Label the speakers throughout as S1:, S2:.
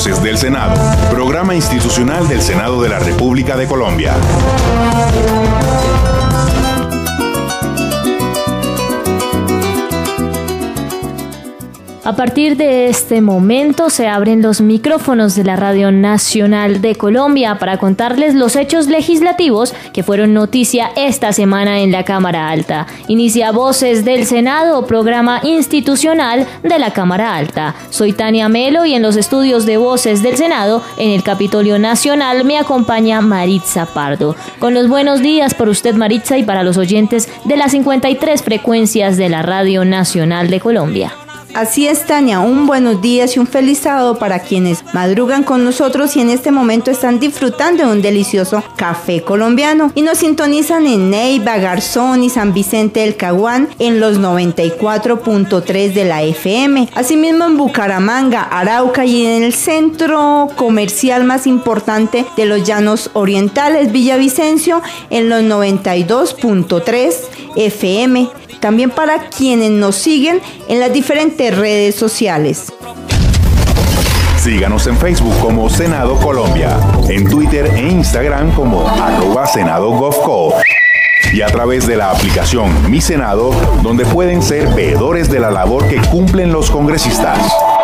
S1: Voces del Senado, programa institucional del Senado de la República de Colombia.
S2: A partir de este momento se abren los micrófonos de la Radio Nacional de Colombia para contarles los hechos legislativos que fueron noticia esta semana en la Cámara Alta. Inicia Voces del Senado, programa institucional de la Cámara Alta. Soy Tania Melo y en los estudios de Voces del Senado, en el Capitolio Nacional, me acompaña Maritza Pardo. Con los buenos días para usted, Maritza, y para los oyentes de las 53 frecuencias de la Radio Nacional de Colombia.
S3: Así es, Tania, un buenos días y un feliz sábado para quienes madrugan con nosotros y en este momento están disfrutando de un delicioso café colombiano y nos sintonizan en Neiva, Garzón y San Vicente del Caguán en los 94.3 de la FM. Asimismo en Bucaramanga, Arauca y en el centro comercial más importante de los Llanos Orientales, Villavicencio, en los 92.3 FM. También para quienes nos siguen en las diferentes redes sociales.
S1: Síganos en Facebook como Senado Colombia, en Twitter e Instagram como @SenadoGovCo y a través de la aplicación Mi Senado, donde pueden ser veedores de la labor que cumplen los congresistas.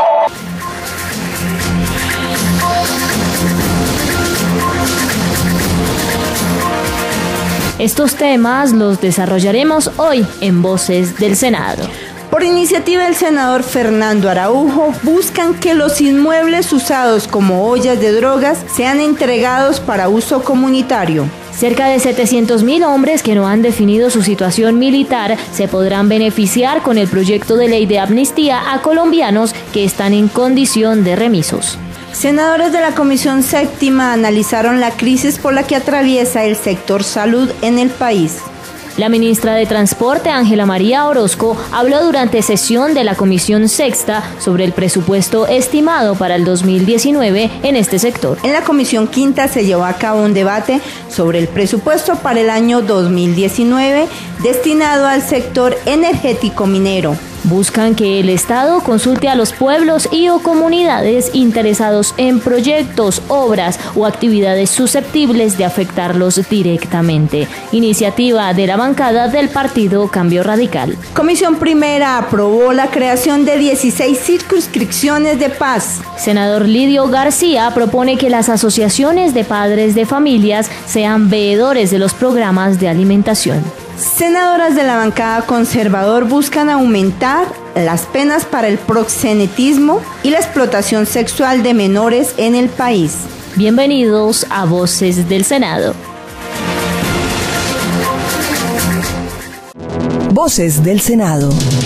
S2: Estos temas los desarrollaremos hoy en Voces del Senado.
S3: Por iniciativa del senador Fernando Araujo, buscan que los inmuebles usados como ollas de drogas sean entregados para uso comunitario.
S2: Cerca de 700.000 hombres que no han definido su situación militar se podrán beneficiar con el proyecto de ley de amnistía a colombianos que están en condición de remisos.
S3: Senadores de la Comisión Séptima analizaron la crisis por la que atraviesa el sector salud en el país.
S2: La ministra de Transporte, Ángela María Orozco, habló durante sesión de la Comisión Sexta sobre el presupuesto estimado para el 2019 en este sector.
S3: En la Comisión Quinta se llevó a cabo un debate sobre el presupuesto para el año 2019 destinado al sector energético minero.
S2: Buscan que el Estado consulte a los pueblos y o comunidades interesados en proyectos, obras o actividades susceptibles de afectarlos directamente. Iniciativa de la bancada del Partido Cambio Radical.
S3: Comisión Primera aprobó la creación de 16 circunscripciones de paz.
S2: Senador Lidio García propone que las asociaciones de padres de familias sean veedores de los programas de alimentación.
S3: Senadoras de la bancada conservador buscan aumentar las penas para el proxenetismo y la explotación sexual de menores en el país.
S2: Bienvenidos a Voces del Senado.
S4: Voces del Senado.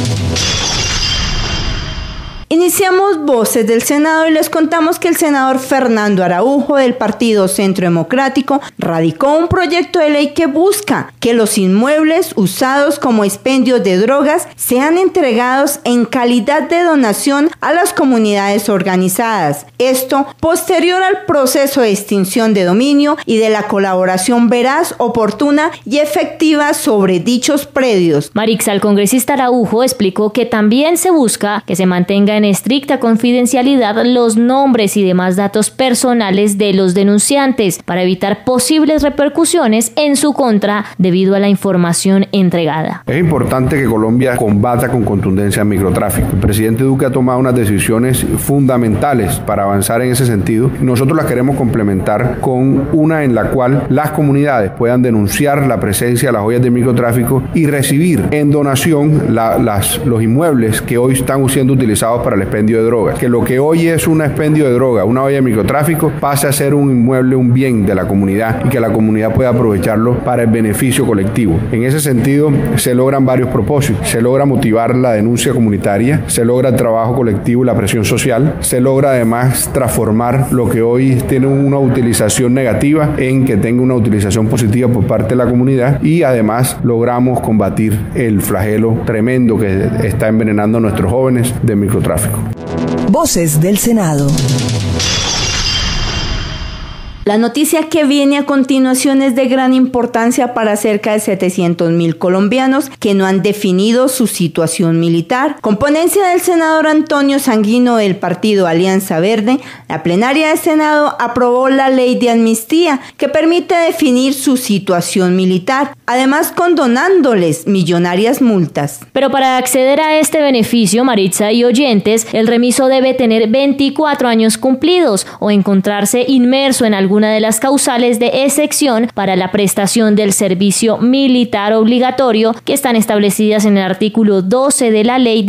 S3: Iniciamos Voces del Senado y les contamos que el senador Fernando Araujo del Partido Centro Democrático radicó un proyecto de ley que busca que los inmuebles usados como expendios de drogas sean entregados en calidad de donación a las comunidades organizadas. Esto posterior al proceso de extinción de dominio y de la colaboración veraz, oportuna y efectiva sobre dichos predios.
S2: Marixa, el congresista Araujo, explicó que también se busca que se mantenga en estricta confidencialidad los nombres y demás datos personales de los denunciantes para evitar posibles repercusiones en su contra debido a la información entregada.
S5: Es importante que Colombia combata con contundencia el microtráfico. El presidente Duque ha tomado unas decisiones fundamentales para avanzar en ese sentido. Nosotros las queremos complementar con una en la cual las comunidades puedan denunciar la presencia de las ollas de microtráfico y recibir en donación los inmuebles que hoy están siendo utilizados para el expendio de drogas. Que lo que hoy es un expendio de droga, una olla de microtráfico, pase a ser un inmueble, un bien de la comunidad y que la comunidad pueda aprovecharlo para el beneficio colectivo. En ese sentido, se logran varios propósitos. Se logra motivar la denuncia comunitaria, se logra el trabajo colectivo y la presión social, se logra además transformar lo que hoy tiene una utilización negativa en que tenga una utilización positiva por parte de la comunidad y además logramos combatir el flagelo tremendo que está envenenando a nuestros jóvenes de microtráfico.
S4: Voces del Senado.
S3: La noticia que viene a continuación es de gran importancia para cerca de 700.000 colombianos que no han definido su situación militar. Con ponencia del senador Antonio Sanguino del partido Alianza Verde, la plenaria del Senado aprobó la ley de amnistía que permite definir su situación militar, además condonándoles millonarias multas.
S2: Pero para acceder a este beneficio, Maritza y oyentes, el remiso debe tener 24 años cumplidos o encontrarse inmerso en alguna de las causales de excepción para la prestación del servicio militar obligatorio que están establecidas en el artículo 12 de la Ley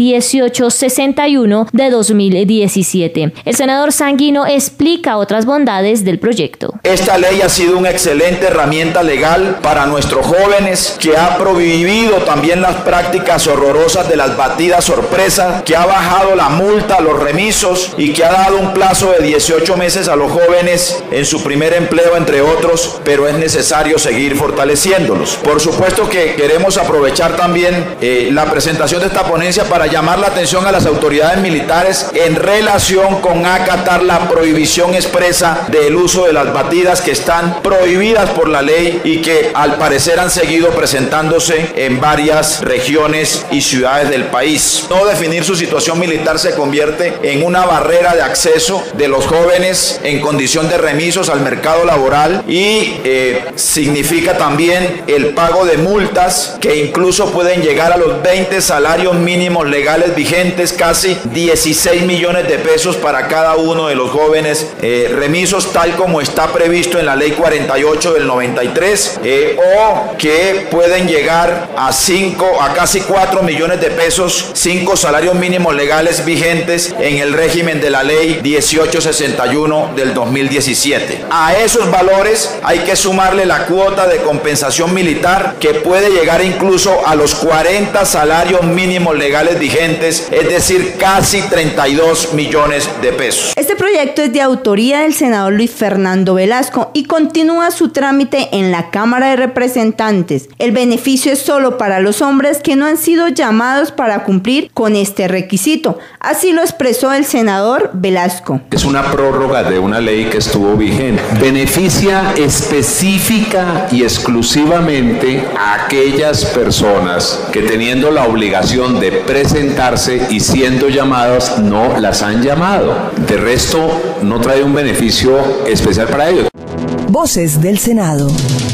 S2: 1861 de 2017. El senador Sanguino explica otras bondades del proyecto.
S6: Esta ley ha sido una excelente herramienta legal para nuestros jóvenes, que ha prohibido también las prácticas horrorosas de las batidas sorpresas, que ha bajado la multa a los remisos y que ha dado un plazo de 18 meses a los jóvenes en su primer empleo, entre otros, pero es necesario seguir fortaleciéndolos. Por supuesto que queremos aprovechar también la presentación de esta ponencia para llamar la atención a las autoridades militares en relación con acatar la prohibición expresa del uso de las batidas que están prohibidas por la ley y que al parecer han seguido presentándose en varias regiones y ciudades del país. No definir su situación militar se convierte en una barrera de acceso de los jóvenes en condición de remisos al mercado laboral y significa también el pago de multas que incluso pueden llegar a los 20 salarios mínimos legales vigentes, casi 16 millones de pesos para cada uno de los jóvenes remisos, tal como está previsto en la ley 48 del 93, o que pueden llegar a casi 4 millones de pesos, 5 salarios mínimos legales vigentes en el régimen de la ley 1861 del 2017. A esos valores hay que sumarle la cuota de compensación militar que puede llegar incluso a los 40 salarios mínimos legales vigentes, es decir, casi 32 millones de pesos.
S3: Este proyecto es de autoría del senador Luis Fernando Velasco y continúa su trámite en la Cámara de Representantes. El beneficio es solo para los hombres que no han sido llamados para cumplir con este requisito. Así lo expresó el senador Velasco.
S7: Es una prórroga de una ley que estuvo vigente. Beneficia específica y exclusivamente a aquellas personas que, teniendo la obligación de presentarse y siendo llamadas, no las han llamado. De resto, no trae un beneficio especial para ellos.
S4: Voces del Senado.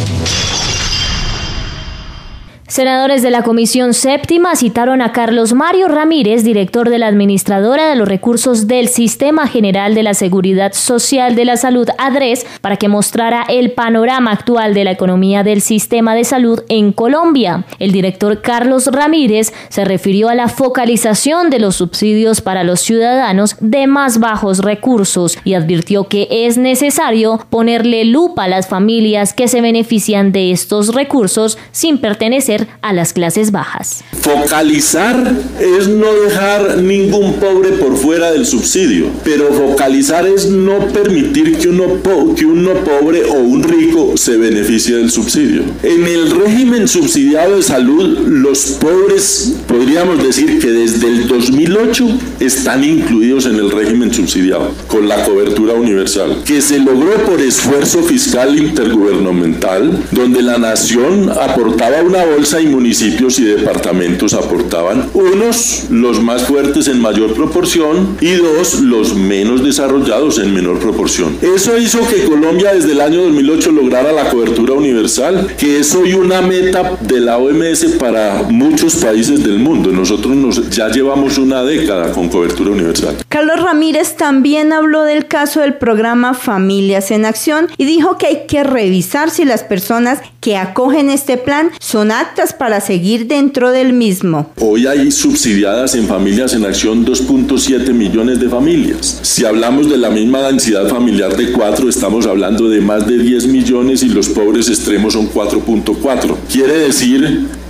S2: Senadores de la Comisión Séptima citaron a Carlos Mario Ramírez, director de la Administradora de los Recursos del Sistema General de la Seguridad Social de la Salud, ADRES, para que mostrara el panorama actual de la economía del sistema de salud en Colombia. El director Carlos Ramírez se refirió a la focalización de los subsidios para los ciudadanos de más bajos recursos y advirtió que es necesario ponerle lupa a las familias que se benefician de estos recursos sin pertenecer a las clases bajas.
S8: Focalizar es no dejar ningún pobre por fuera del subsidio, pero focalizar es no permitir que uno pobre o un rico se beneficie del subsidio. En el régimen subsidiado de salud, los pobres, podríamos decir que desde el 2008 están incluidos en el régimen subsidiado, con la cobertura universal, que se logró por esfuerzo fiscal intergubernamental, donde la nación aportaba una bolsa y municipios y departamentos aportaban, unos los más fuertes en mayor proporción y dos los menos desarrollados en menor proporción. Eso hizo que Colombia desde el año 2008 lograra la cobertura universal, que es hoy una meta de la OMS para muchos países del mundo. Nosotros ya llevamos una década con cobertura universal.
S3: Carlos Ramírez también habló del caso del programa Familias en Acción y dijo que hay que revisar si las personas que acogen este plan son aptas para seguir dentro del mismo.
S8: Hoy hay subsidiadas en Familias en Acción 2.7 millones de familias. Si hablamos de la misma densidad familiar de 4, estamos hablando de más de 10 millones y los pobres extremos son 4.4. Quiere decir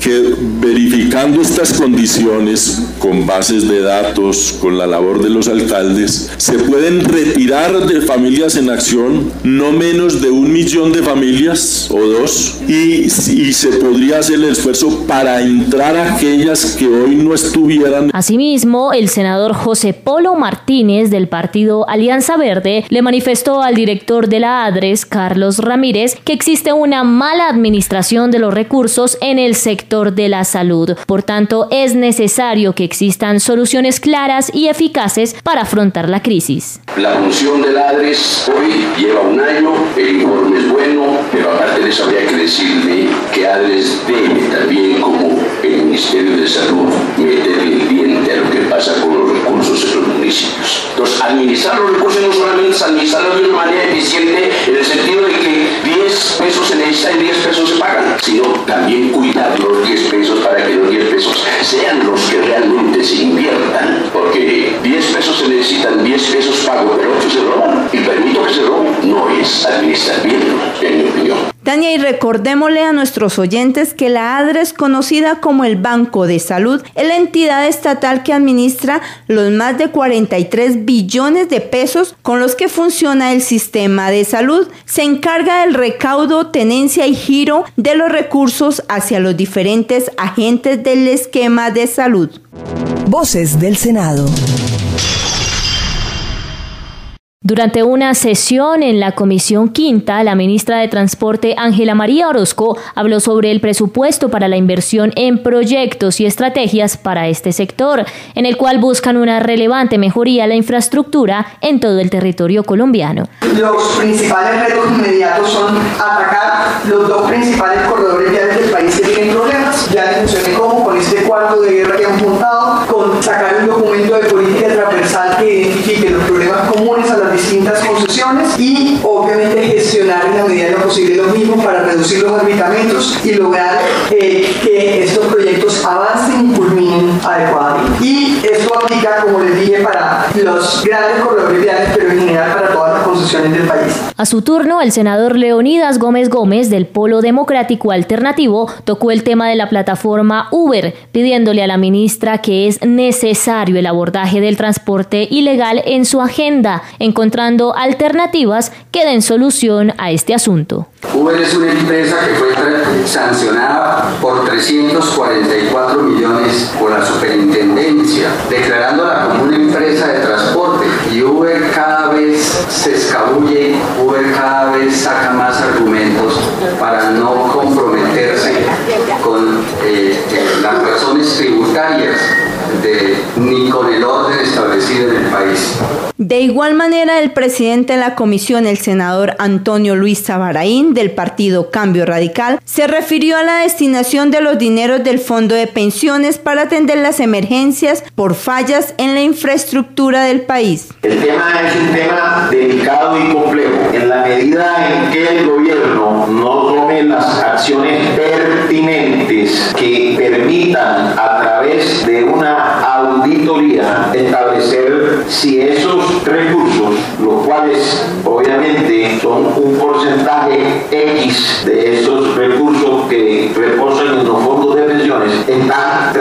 S8: que verificando estas condiciones con bases de datos, con la labor de los alcaldes, se pueden retirar de Familias en Acción no menos de 1 millón de familias o 2 y se podría hacer el esfuerzo para entrar a aquellas que hoy no estuvieran.
S2: Asimismo, el senador José Polo Martínez del partido Alianza Verde le manifestó al director de la ADRES, Carlos Ramírez, que existe una mala administración de los recursos en el sector de la salud. Por tanto, es necesario que existan soluciones claras y eficaces para afrontar la crisis.
S9: La función de la ADRES hoy lleva 1 año, el informe es bueno, pero aparte de eso habría que decirle que ADRES debe también, como el Ministerio de Salud, meterle el diente a lo que pasa con los recursos en los municipios. Entonces, administrar los recursos no solamente es administrarlos de una manera eficiente en el sentido de que 10 pesos se necesitan y 10 pesos se pagan, sino también cuidar los 10 pesos para que los 10 pesos sean los que realmente se inviertan, porque 10 pesos se necesitan, 10 pesos pago, pero 8 se roban, y permito que se roben, no es administrar bien, en mi opinión.
S3: Tania, y recordémosle a nuestros oyentes que la ADRES, conocida como el Banco de Salud, es la entidad estatal que administra los más de 43 billones de pesos con los que funciona el sistema de salud. Se encarga del recaudo, tenencia y giro de los recursos hacia los diferentes agentes del esquema de salud.
S4: Voces del Senado.
S2: Durante una sesión en la Comisión Quinta, la ministra de Transporte, Ángela María Orozco, habló sobre el presupuesto para la inversión en proyectos y estrategias para este sector, en el cual buscan una relevante mejoría a la infraestructura en todo el territorio colombiano.
S10: Los principales retos inmediatos son atacar los 2 principales corredores viales del país que tienen problemas. Ya les mencioné cómo, con este cuarto de guerra que han montado, con sacar un documento de política transversal que identifique los problemas comunes a las distintas concesiones y obviamente gestionar en la medida de lo posible los mismos para reducir los aditamentos y lograr que estos proyectos avancen y culminen adecuadamente. Y esto aplica, como les dije, para los grandes corredores viales, pero en general para todas las concesiones del país.
S2: A su turno, el senador Leonidas Gómez Gómez del Polo Democrático Alternativo tocó el tema de la plataforma Uber, pidiéndole a la ministra que es necesario el abordaje del transporte ilegal en su agenda, encontrando alternativas que den solución a este asunto.
S11: Uber es una empresa que fue sancionada por 344 millones por la superintendencia, declarándola como una empresa de transporte. Y Uber cada vez se escabulle, Uber cada vez saca más argumentos para no comprometerse con las razones tributarias ni con el orden establecido en el país.
S3: De igual manera, el presidente de la comisión, el senador Antonio Luis Sabaraín, del partido Cambio Radical, se refirió a la destinación de los dineros del Fondo de Pensiones para atender las emergencias por fallas en la infraestructura del país.
S9: El tema es un tema delicado y complejo. En la medida en que el gobierno no tome las acciones pertinentes que permitan, a través de una auditoría, establecer si esos recursos, los cuales obviamente son un porcentaje X de esos recursos que reposan en los fondos de pensiones, están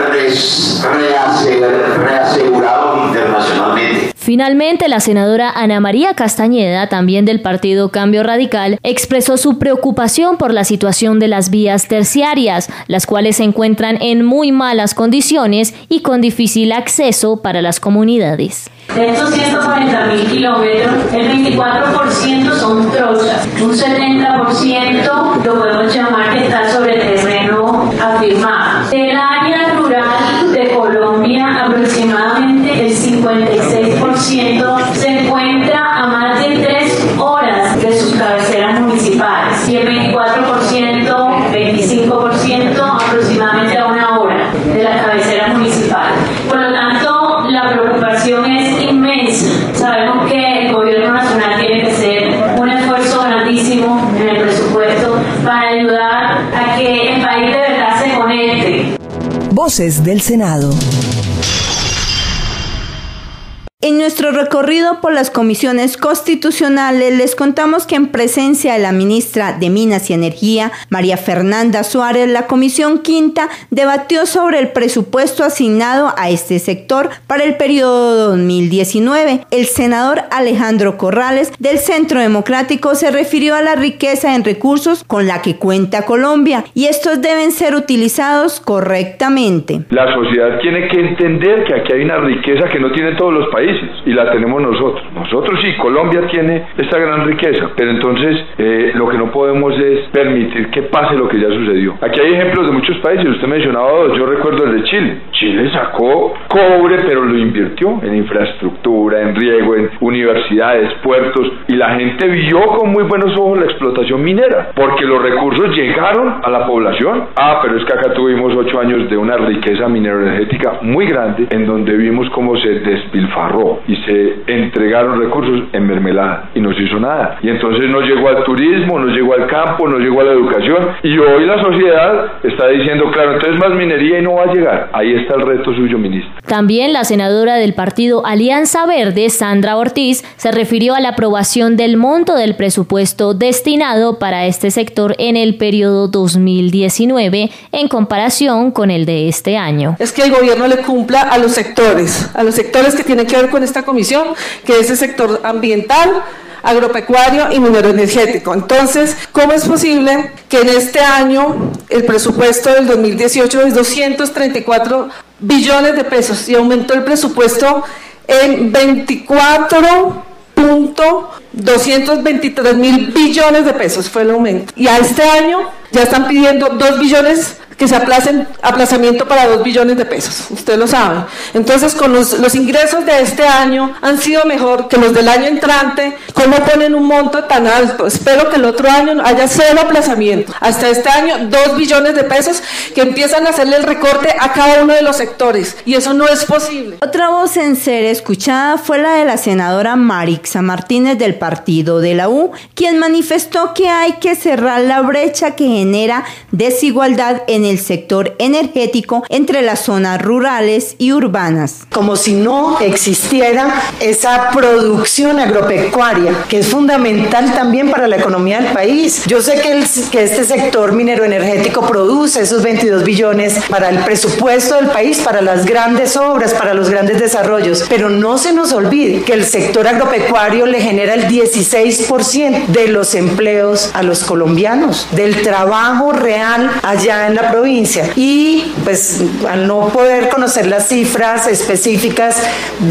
S9: reasegurados internacionalmente.
S2: Finalmente, la senadora Ana María Castañeda, también del partido Cambio Radical, expresó su preocupación por la situación de las vías terciarias, las cuales se encuentran en muy malas condiciones y con difícil acceso para las comunidades.
S12: De estos 140.000 kilómetros, el 24% son trochas, un 70% lo podemos llamar que está sobre terreno afirmado. Del área rural de Colombia, aproximadamente el 56% se encuentra a más de 3 horas de sus cabeceras municipales y el 25% aproximadamente a 1 hora de las cabeceras municipales. Por lo tanto, la preocupación es inmensa. Sabemos que el gobierno nacional tiene que hacer un esfuerzo grandísimo en el presupuesto para ayudar a que el país de verdad se conecte.
S4: Voces del Senado.
S3: En nuestro recorrido por las comisiones constitucionales les contamos que en presencia de la ministra de Minas y Energía, María Fernanda Suárez, la Comisión Quinta debatió sobre el presupuesto asignado a este sector para el periodo 2019. El senador Alejandro Corrales del Centro Democrático se refirió a la riqueza en recursos con la que cuenta Colombia y estos deben ser utilizados correctamente.
S13: La sociedad tiene que entender que aquí hay una riqueza que no tienen todos los países y la tenemos nosotros. Nosotros sí, Colombia tiene esta gran riqueza, pero entonces lo que no podemos es permitir que pase lo que ya sucedió. Aquí hay ejemplos de muchos países, usted mencionaba dos, yo recuerdo el de Chile. Chile sacó cobre, pero lo invirtió en infraestructura, en riego, en universidades, puertos, y la gente vio con muy buenos ojos la explotación minera, porque los recursos llegaron a la población. Pero es que acá tuvimos 8 años de una riqueza mineroenergética muy grande, en donde vimos cómo se despilfarró y se entregaron recursos en mermelada y no se hizo nada. Y entonces no llegó al turismo, no llegó al campo, no llegó a la educación, y hoy la sociedad está diciendo, claro, entonces más minería y no va a llegar. Ahí está el reto suyo, ministro.
S2: También la senadora del partido Alianza Verde, Sandra Ortiz, se refirió a la aprobación del monto del presupuesto destinado para este sector en el periodo 2019 en comparación con el de este año.
S14: Es que el gobierno le cumpla a los sectores que tienen que ver con esta comisión, que es el sector ambiental, agropecuario y mineroenergético. Entonces, ¿cómo es posible que en este año el presupuesto del 2018 es 234 billones de pesos y aumentó el presupuesto en 24.223 mil billones de pesos fue el aumento? Y a este año ya están pidiendo 2 billones que se aplazamiento para 2 billones de pesos, usted lo sabe. Entonces, con los ingresos de este año han sido mejor que los del año entrante. ¿Cómo ponen un monto tan alto? Espero que el otro año haya 0 aplazamiento. Hasta este año, 2 billones de pesos que empiezan a hacerle el recorte a cada uno de los sectores, y eso no es posible.
S3: Otra voz en ser escuchada fue la de la senadora Marixa Martínez del partido de la U, quien manifestó que hay que cerrar la brecha que genera desigualdad en el sector energético entre las zonas rurales y urbanas.
S15: Como si no existiera esa producción agropecuaria, que es fundamental también para la economía del país. Yo sé que este sector mineroenergético produce esos 22 billones para el presupuesto del país, para las grandes obras, para los grandes desarrollos, pero no se nos olvide que el sector agropecuario le genera el 16% de los empleos a los colombianos, del trabajo real allá en la provincia. Y pues al no poder conocer las cifras específicas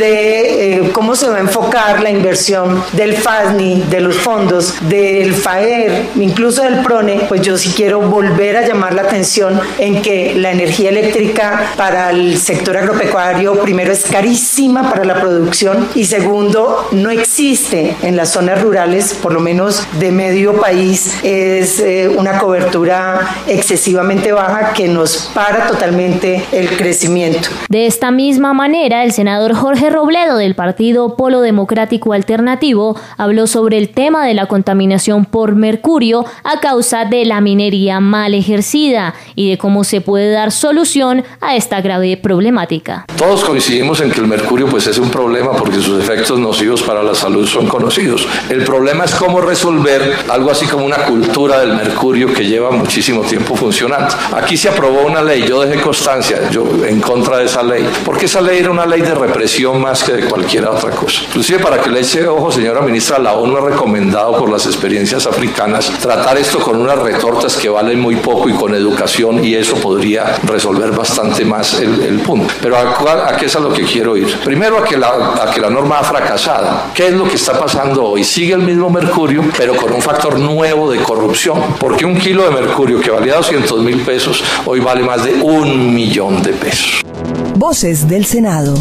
S15: de cómo se va a enfocar la inversión del FASNI, de los fondos, del FAER, incluso del PRONE, pues yo sí quiero volver a llamar la atención en que la energía eléctrica para el sector agropecuario, primero, es carísima para la producción, y segundo, no existe en las zonas rurales, por lo menos de medio país, es una cobertura excesivamente baja que nos para totalmente el crecimiento.
S2: De esta misma manera, el senador Jorge Robledo del partido Polo Democrático Alternativo habló sobre el tema de la contaminación por mercurio a causa de la minería mal ejercida y de cómo se puede dar solución a esta grave problemática.
S7: Todos coincidimos en que el mercurio pues es un problema porque sus efectos nocivos para la salud son conocidos. El problema es cómo resolver algo así como una cultura del mercurio que lleva muchísimo tiempo funcionando. Aquí se aprobó una ley, yo dejé constancia, yo en contra de esa ley, porque esa ley era una ley de represión más que de cualquier otra cosa. Inclusive, para que le eche ojo, señora ministra, la ONU ha recomendado por las experiencias africanas tratar esto con unas retortas que valen muy poco y con educación, y eso podría resolver bastante más el punto. Pero ¿a qué es a lo que quiero ir? Primero a que la norma ha fracasado. ¿Qué es lo que está pasando hoy? Sigue el mismo mercurio, pero con un factor nuevo de corrupción, porque un kilo de mercurio que valía 200.000 pesos, hoy vale más de 1 millón de pesos.
S4: Voces del Senado.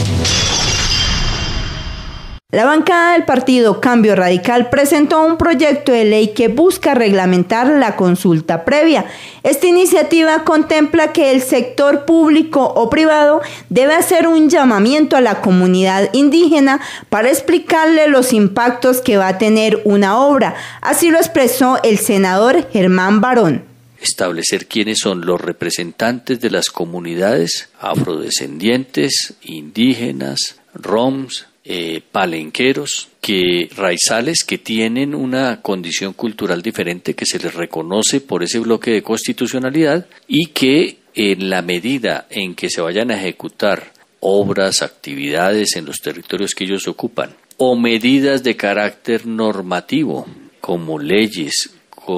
S3: La bancada del partido Cambio Radical presentó un proyecto de ley que busca reglamentar la consulta previa. Esta iniciativa contempla que el sector público o privado debe hacer un llamamiento a la comunidad indígena para explicarle los impactos que va a tener una obra. Así lo expresó el senador Germán Barón.
S16: Establecer quiénes son los representantes de las comunidades afrodescendientes, indígenas, roms, palenqueros, raizales que tienen una condición cultural diferente que se les reconoce por ese bloque de constitucionalidad y que en la medida en que se vayan a ejecutar obras, actividades en los territorios que ellos ocupan o medidas de carácter normativo como leyes,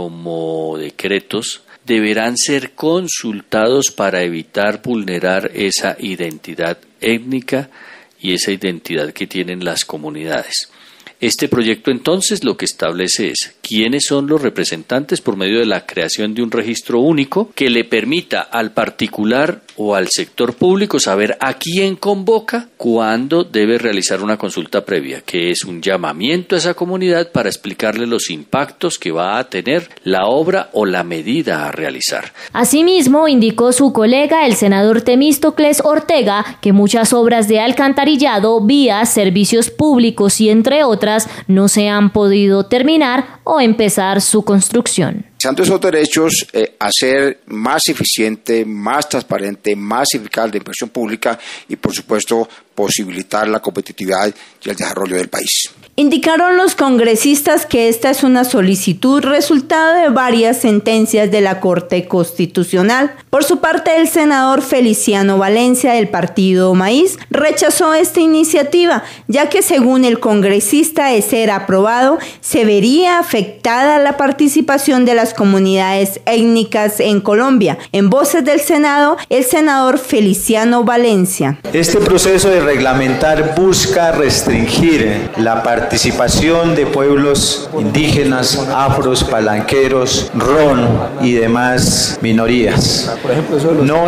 S16: como decretos, deberán ser consultados para evitar vulnerar esa identidad étnica y esa identidad que tienen las comunidades. Este proyecto entonces lo que establece es quiénes son los representantes por medio de la creación de un registro único que le permita al particular o al sector público saber a quién convoca cuando debe realizar una consulta previa, que es un llamamiento a esa comunidad para explicarle los impactos que va a tener la obra o la medida a realizar.
S2: Asimismo, indicó su colega, el senador Temístocles Ortega, que muchas obras de alcantarillado, vías, servicios públicos y entre otras no se han podido terminar o empezar su construcción.
S17: Esos derechos, hacer más eficiente, más transparente, más eficaz la inversión pública y, por supuesto, posibilitar la competitividad y el desarrollo del país.
S3: Indicaron los congresistas que esta es una solicitud resultado de varias sentencias de la Corte Constitucional. Por su parte, el senador Feliciano Valencia del Partido Maíz rechazó esta iniciativa, ya que según el congresista, de ser aprobado, se vería afectada la participación de las comunidades étnicas en Colombia. En Voces del Senado, el senador Feliciano Valencia.
S18: Este proceso de reglamentar busca restringir la participación de pueblos indígenas, afros, palenqueros, ron y demás minorías. No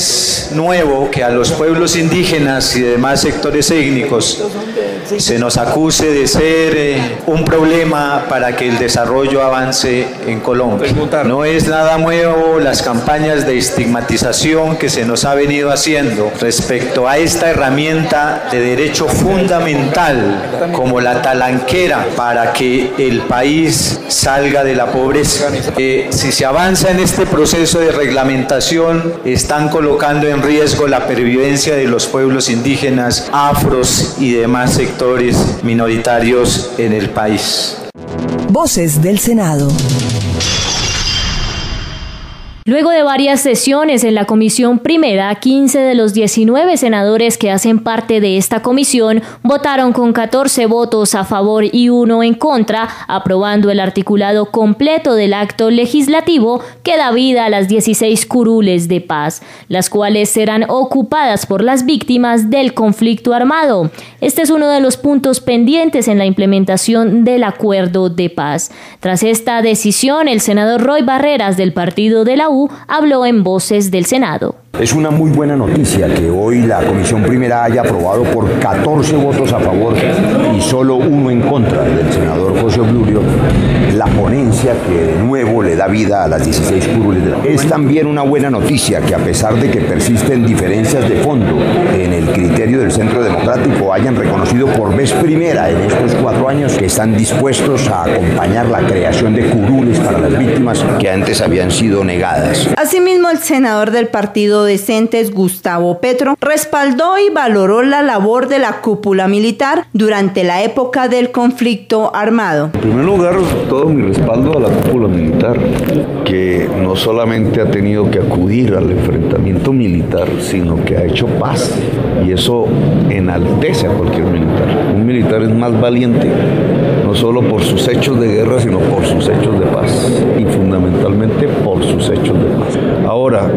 S18: es nuevo que a los pueblos indígenas y demás sectores étnicos se nos acuse de ser un problema para que el desarrollo avance en Colombia. No es nada nuevo las campañas de estigmatización que se nos ha venido haciendo respecto a esta herramienta de derecho fundamental como la talanquera para que el país salga de la pobreza. Si se avanza en este proceso de reglamentación, están colocando en riesgo la pervivencia de los pueblos indígenas, afros y demás sectores minoritarios en el país.
S4: Voces del Senado.
S2: Luego de varias sesiones en la Comisión Primera, 15 de los 19 senadores que hacen parte de esta comisión votaron con 14 votos a favor y 1 en contra, aprobando el articulado completo del acto legislativo que da vida a las 16 curules de paz, las cuales serán ocupadas por las víctimas del conflicto armado. Este es uno de los puntos pendientes en la implementación del acuerdo de paz. Tras esta decisión, el senador Roy Barreras del partido de la U habló en Voces del Senado.
S19: Es una muy buena noticia que hoy la Comisión Primera haya aprobado por 14 votos a favor y solo 1 en contra del senador José Obdurio la ponencia que de nuevo le da vida a las 16 curules de la paz. Es también una buena noticia que a pesar de que persisten diferencias de fondo en el criterio del Centro Democrático hayan reconocido por vez primera en estos 4 años que están dispuestos a acompañar la creación de curules para las víctimas que antes habían sido negadas.
S3: Asimismo, el senador del Partido Decentes, Gustavo Petro, respaldó y valoró la labor de la cúpula militar durante la época del conflicto armado.
S20: En primer lugar, todo mi respaldo a la cúpula militar, que no solamente ha tenido que acudir al enfrentamiento militar, sino que ha hecho paz, y eso enaltece a cualquier militar. Un militar es más valiente, no solo por sus hechos de guerra, sino por sus hechos de paz, y fundamentalmente por sus hechos de paz. Ahora,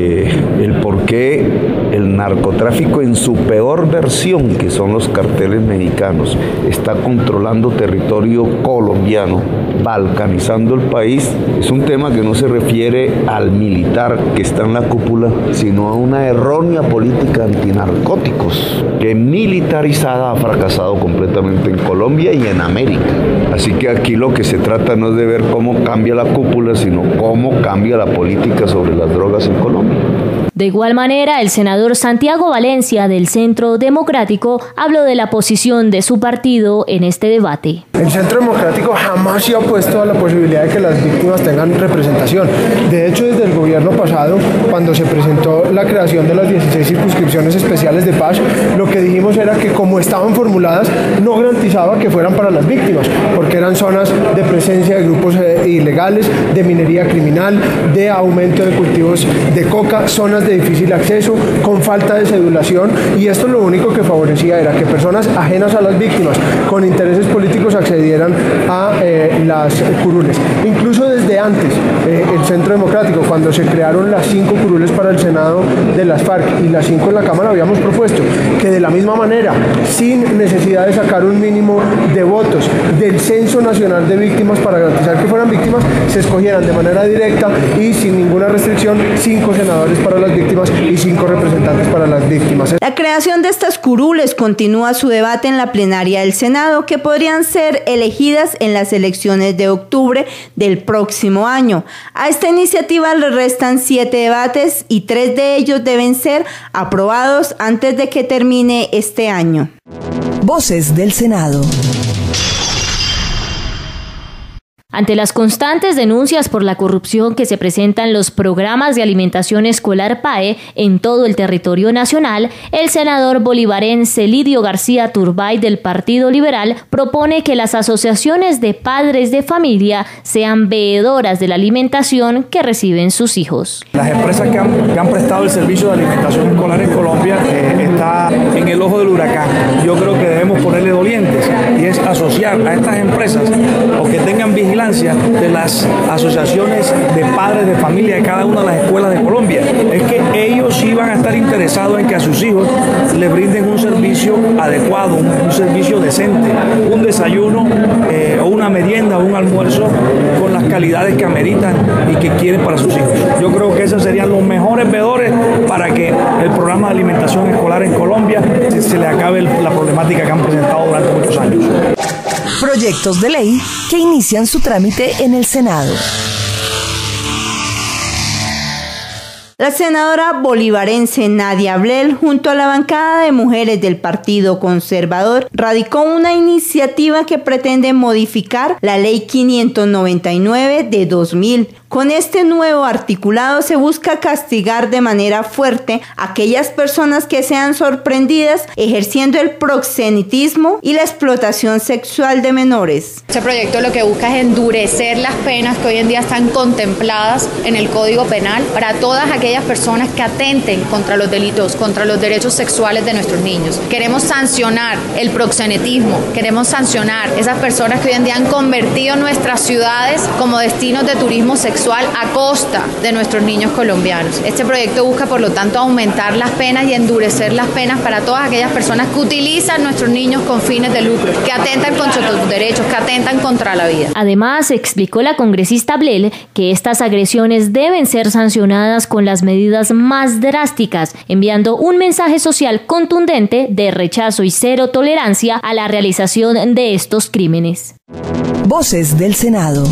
S20: el por qué el narcotráfico en su peor versión, que son los carteles mexicanos, está controlando territorio colombiano, balcanizando el país, es un tema que no se refiere al militar que está en la cúpula, sino a una errónea política antinarcóticos que militarizada ha fracasado completamente en Colombia y en América. Así que aquí lo que se trata no es de ver cómo cambia la cúpula, sino cómo cambia la política sobre las drogas en Colombia.
S2: De igual manera, el senador Santiago Valencia del Centro Democrático habló de la posición de su partido en este debate.
S21: El Centro Democrático jamás se ha opuesto a la posibilidad de que las víctimas tengan representación. De hecho, desde el gobierno pasado, cuando se presentó la creación de las 16 circunscripciones especiales de paz, lo que dijimos era que como estaban formuladas, no garantizaba que fueran para las víctimas, porque eran zonas de presencia de grupos ilegales, de minería criminal, de aumento de cultivos de coca, zonas de difícil acceso, con falta de cedulación, y esto lo único que favorecía era que personas ajenas a las víctimas, con intereses políticos, accedieran a las curules. Incluso desde antes, el Centro Democrático, cuando se crearon las 5 curules para el Senado de las FARC y las 5 en la Cámara, habíamos propuesto que de la misma manera, sin necesidad de sacar un mínimo de votos del Censo Nacional de Víctimas para garantizar que fueran víctimas, se escogieran de manera directa y sin ninguna restricción 5 senadores para las víctimas y 5 representantes para las víctimas.
S3: La creación de estas curules continúa su debate en la plenaria del Senado, que podrían ser elegidas en las elecciones de octubre del próximo año. A esta iniciativa le restan 7 debates y 3 de ellos deben ser aprobados antes de que termine este año.
S4: Voces del Senado.
S2: Ante las constantes denuncias por la corrupción que se presentan los programas de alimentación escolar PAE en todo el territorio nacional, el senador bolivarense Lidio García Turbay del Partido Liberal propone que las asociaciones de padres de familia sean veedoras de la alimentación que reciben sus hijos.
S22: Las empresas que han prestado el servicio de alimentación escolar en Colombia está en el ojo del huracán. Yo creo que debemos ponerle dolientes y es asociar a estas empresas o que tengan vigilancia de las asociaciones de padres de familia de cada una de las escuelas de Colombia. Es que ellos sí van a estar interesados en que a sus hijos les brinden un servicio adecuado, un servicio decente, un desayuno o una merienda o un almuerzo con las calidades que ameritan y que quieren para sus hijos. Yo creo que esos serían los mejores veedores para que el programa de alimentación escolar en Colombia se le acabe la problemática que han presentado durante muchos años.
S4: Proyectos de ley que inician su trámite en el Senado.
S3: La senadora bolivarense Nadia Abreu, junto a la bancada de mujeres del Partido Conservador, radicó una iniciativa que pretende modificar la Ley 599 de 2000. Con este nuevo articulado se busca castigar de manera fuerte a aquellas personas que sean sorprendidas ejerciendo el proxenetismo y la explotación sexual de menores.
S23: Este proyecto lo que busca es endurecer las penas que hoy en día están contempladas en el Código Penal para todas aquellas personas que atenten contra los delitos, contra los derechos sexuales de nuestros niños. Queremos sancionar el proxenetismo, queremos sancionar esas personas que hoy en día han convertido nuestras ciudades como destinos de turismo sexual a costa de nuestros niños colombianos. Este proyecto busca, por lo tanto, aumentar las penas y endurecer las penas para todas aquellas personas que utilizan nuestros niños con fines de lucro, que atentan contra sus derechos, que atentan contra la vida.
S2: Además, explicó la congresista Abreu que estas agresiones deben ser sancionadas con las medidas más drásticas, enviando un mensaje social contundente de rechazo y cero tolerancia a la realización de estos crímenes.
S4: Voces del Senado.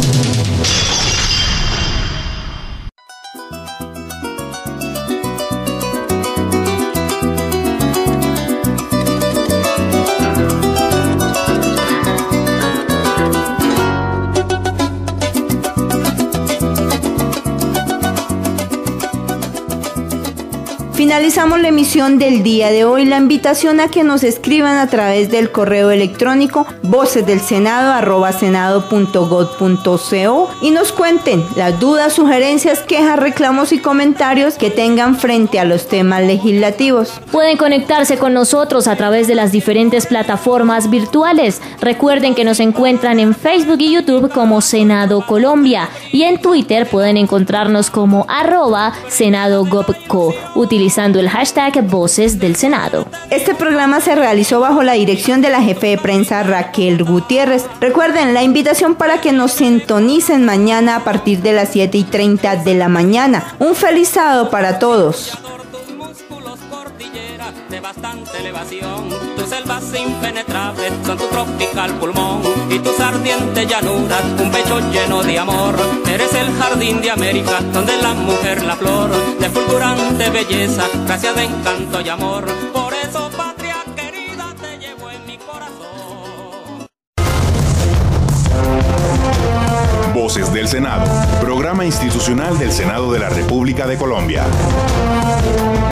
S3: Finalizamos la emisión del día de hoy. La invitación a que nos escriban a través del correo electrónico vocesdelsenado@senado.gov.co y nos cuenten las dudas, sugerencias, quejas, reclamos y comentarios que tengan frente a los temas legislativos.
S2: Pueden conectarse con nosotros a través de las diferentes plataformas virtuales. Recuerden que nos encuentran en Facebook y YouTube como Senado Colombia y en Twitter pueden encontrarnos como @SenadoGovCo, utilizando el hashtag Voces del Senado.
S3: Este programa se realizó bajo la dirección de la jefe de prensa Raquel Gutiérrez. Recuerden la invitación para que nos sintonicen mañana a partir de las 7:30 de la mañana. Un feliz sábado para todos.
S24: De bastante elevación, tus selvas impenetrables son tu tropical pulmón.
S1: y tus ardientes llanuras, un pecho lleno de amor. Eres el jardín de América, donde la mujer la flor, de fulgurante belleza, gracia de encanto y amor. Por eso, patria querida, te llevo en mi corazón.
S5: Voces del Senado, programa institucional del Senado de la República de Colombia.